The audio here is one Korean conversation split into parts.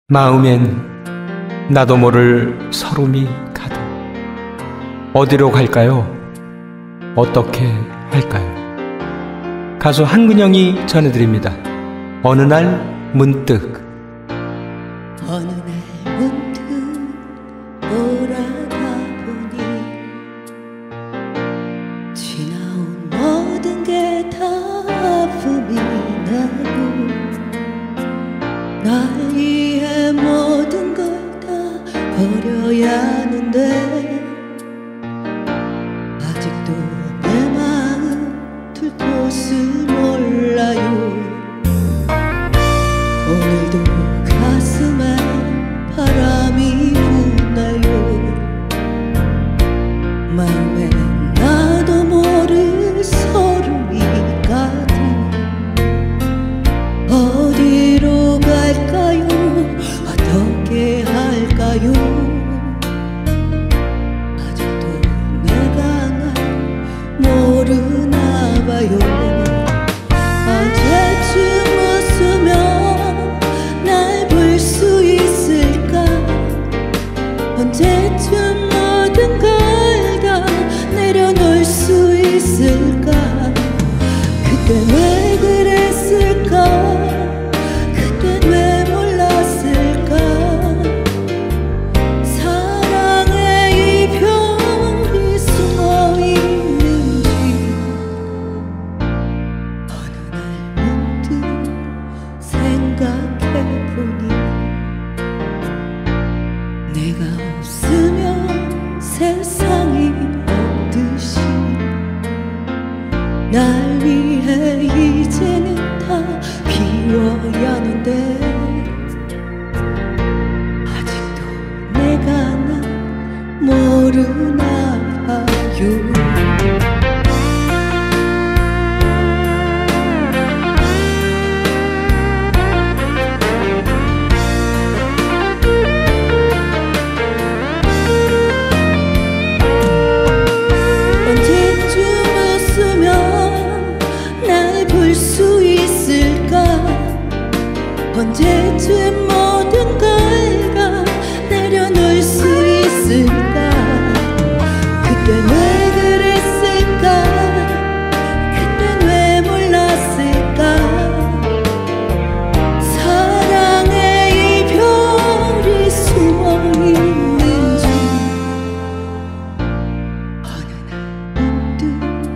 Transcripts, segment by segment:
마음엔 나도 모를 서름이 가득. 어디로 갈까요? 어떻게 할까요? 가수 한근영이 전해드립니다. 어느 날 문득. 어느 날 문득 돌아가 보니 지나온 모든 게 다 아픔이 나고 날 위해 모든 걸 다 버려야 하는데 아직도 내 마음 둘 곳을 몰라요. 오늘도 가슴에 바람이 부나요. 마음에 나도 모를 서름이 가득. 어디로 갈까요? 어떻게 할까요? 아직도 내가 날 모르나 봐요. 언제쯤 웃으면 날 볼 수 있을까? 언제쯤 모든 걸 다 내려놓을 수 있을까? 그때 왜 그랬을까? 그때 왜 몰랐을까? 사랑의 이별이 숨어 있는지. 어느 날 문득 생각해보니 내가 없으면 세상이 없듯이 날 위해 이제는 다 비워야 하는데 아직도 내가 날 모르나 봐요. 언제쯤 모든 걸 다 내려놓을 수 있을까? 그때 왜 그랬을까? 그때 왜 몰랐을까? 사랑의 이별이 숨어 있는지. 어느 날 문득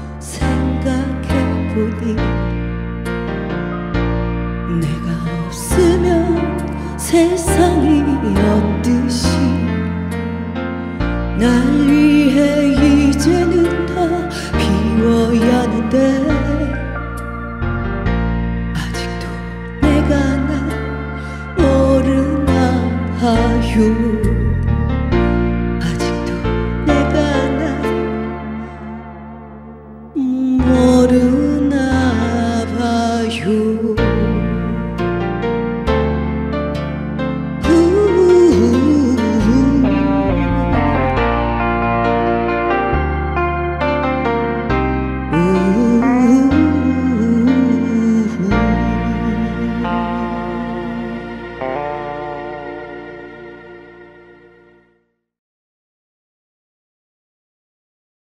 생각해보니 내가 없으면 세상이 없듯이 날 위해 이제는 다 비워야 하는데 아직도 내가 날 모르나 봐요. 아직도 내가 날 모르나